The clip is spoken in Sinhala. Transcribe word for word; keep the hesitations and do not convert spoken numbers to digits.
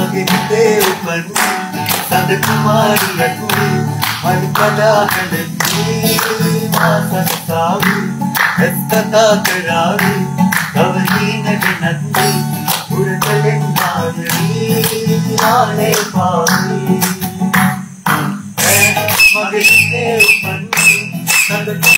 මගේ හිතේ උපන්නේ සඳ කුමාරියක් මල් කඩාකඩේ මාසස්සාවේ එත්තතා කරාවේ තව හීනට නැත්තේ උරතලෙන් මාදරී ආනේ පාවේ මගේ හිතේ උපන්නේ සඳ